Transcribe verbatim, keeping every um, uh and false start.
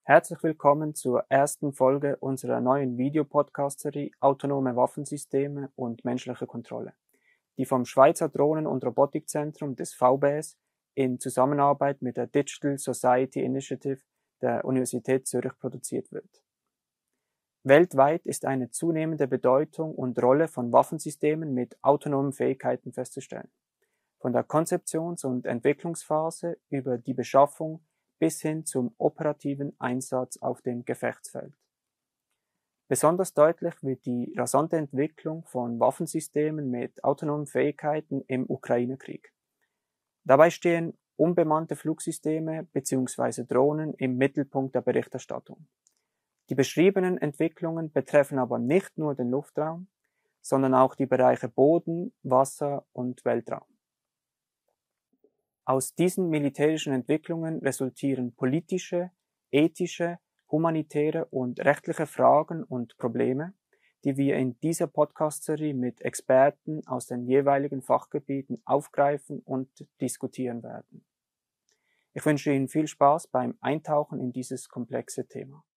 Herzlich willkommen zur ersten Folge unserer neuen Videopodcast-Serie Autonome Waffensysteme und menschliche Kontrolle, die vom Schweizer Drohnen- und Robotikzentrum des V B S in Zusammenarbeit mit der Digital Society Initiative der Universität Zürich produziert wird. Weltweit ist eine zunehmende Bedeutung und Rolle von Waffensystemen mit autonomen Fähigkeiten festzustellen. Von der Konzeptions- und Entwicklungsphase über die Beschaffung bis hin zum operativen Einsatz auf dem Gefechtsfeld. Besonders deutlich wird die rasante Entwicklung von Waffensystemen mit autonomen Fähigkeiten im Ukraine-Krieg. Dabei stehen unbemannte Flugsysteme bzw. Drohnen im Mittelpunkt der Berichterstattung. Die beschriebenen Entwicklungen betreffen aber nicht nur den Luftraum, sondern auch die Bereiche Boden, Wasser und Weltraum. Aus diesen militärischen Entwicklungen resultieren politische, ethische, humanitäre und rechtliche Fragen und Probleme, die wir in dieser Podcast-Serie mit Experten aus den jeweiligen Fachgebieten aufgreifen und diskutieren werden. Ich wünsche Ihnen viel Spaß beim Eintauchen in dieses komplexe Thema.